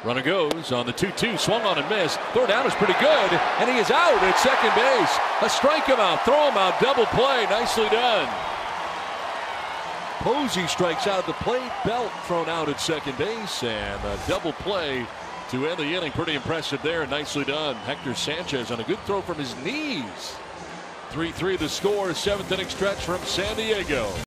Runner goes on the 2-2, swung on and missed. Throw down is pretty good, and he is out at second base. A strike him out, throw him out, double play, nicely done. Posey strikes out at the plate, Belt thrown out at second base, and a double play to end the inning. Pretty impressive there, nicely done. Hector Sanchez on a good throw from his knees. 3-3 the score, 7th inning stretch from San Diego.